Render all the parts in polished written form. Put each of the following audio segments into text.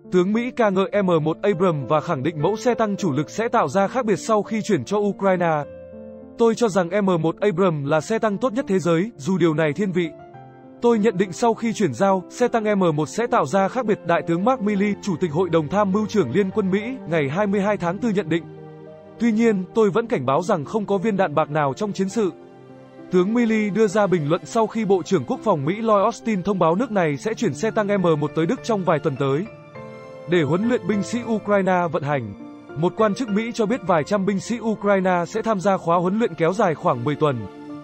Tướng Mỹ ca ngợi M1 Abrams và khẳng định mẫu xe tăng chủ lực sẽ tạo ra khác biệt sau khi chuyển cho Ukraine. Tôi cho rằng M1 Abrams là xe tăng tốt nhất thế giới, dù điều này thiên vị. Tôi nhận định sau khi chuyển giao, xe tăng M1 sẽ tạo ra khác biệt, Đại tướng Mark Milley, Chủ tịch Hội đồng Tham mưu trưởng Liên quân Mỹ, ngày 22 tháng 4 nhận định. Tuy nhiên, tôi vẫn cảnh báo rằng không có viên đạn bạc nào trong chiến sự. Tướng Milley đưa ra bình luận sau khi Bộ trưởng Quốc phòng Mỹ Lloyd Austin thông báo nước này sẽ chuyển xe tăng M1 tới Đức trong vài tuần tới, để huấn luyện binh sĩ Ukraine vận hành. Một quan chức Mỹ cho biết vài trăm binh sĩ Ukraine sẽ tham gia khóa huấn luyện kéo dài khoảng 10 tuần.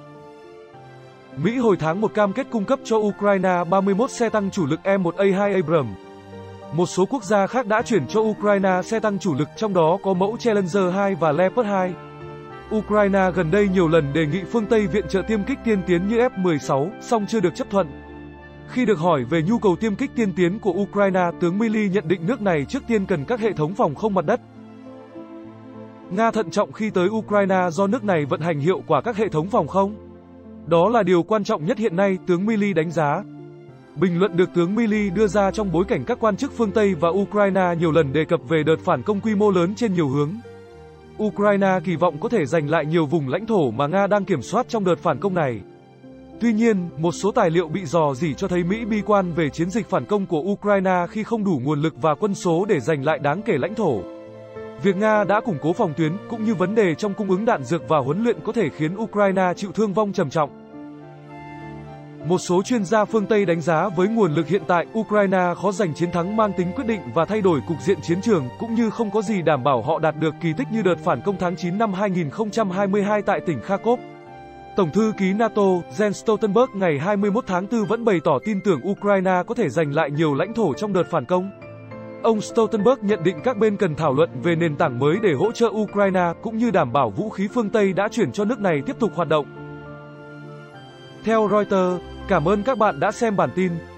Mỹ hồi tháng 1 cam kết cung cấp cho Ukraine 31 xe tăng chủ lực M1A2 Abrams. Một số quốc gia khác đã chuyển cho Ukraine xe tăng chủ lực, trong đó có mẫu Challenger 2 và Leopard 2. Ukraine gần đây nhiều lần đề nghị phương Tây viện trợ tiêm kích tiên tiến như F-16, song chưa được chấp thuận. Khi được hỏi về nhu cầu tiêm kích tiên tiến của Ukraine, tướng Milley nhận định nước này trước tiên cần các hệ thống phòng không mặt đất. Nga thận trọng khi tới Ukraine do nước này vận hành hiệu quả các hệ thống phòng không. Đó là điều quan trọng nhất hiện nay, tướng Milley đánh giá. Bình luận được tướng Milley đưa ra trong bối cảnh các quan chức phương Tây và Ukraine nhiều lần đề cập về đợt phản công quy mô lớn trên nhiều hướng. Ukraine kỳ vọng có thể giành lại nhiều vùng lãnh thổ mà Nga đang kiểm soát trong đợt phản công này. Tuy nhiên, một số tài liệu bị rò rỉ cho thấy Mỹ bi quan về chiến dịch phản công của Ukraine khi không đủ nguồn lực và quân số để giành lại đáng kể lãnh thổ. Việc Nga đã củng cố phòng tuyến, cũng như vấn đề trong cung ứng đạn dược và huấn luyện có thể khiến Ukraine chịu thương vong trầm trọng. Một số chuyên gia phương Tây đánh giá với nguồn lực hiện tại, Ukraine khó giành chiến thắng mang tính quyết định và thay đổi cục diện chiến trường, cũng như không có gì đảm bảo họ đạt được kỳ tích như đợt phản công tháng 9 năm 2022 tại tỉnh Kharkov. Tổng thư ký NATO, Jens Stoltenberg ngày 21 tháng 4 vẫn bày tỏ tin tưởng Ukraine có thể giành lại nhiều lãnh thổ trong đợt phản công. Ông Stoltenberg nhận định các bên cần thảo luận về nền tảng mới để hỗ trợ Ukraine, cũng như đảm bảo vũ khí phương Tây đã chuyển cho nước này tiếp tục hoạt động. Theo Reuters, cảm ơn các bạn đã xem bản tin.